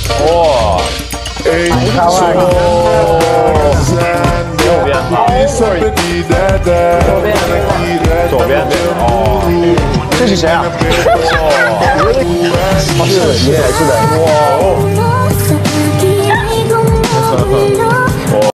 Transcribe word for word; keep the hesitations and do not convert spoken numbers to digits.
哇，哎， 卡哇伊。 右边好，左边哦， 这是谁啊？ 哦， 是你也是的。 哇哦。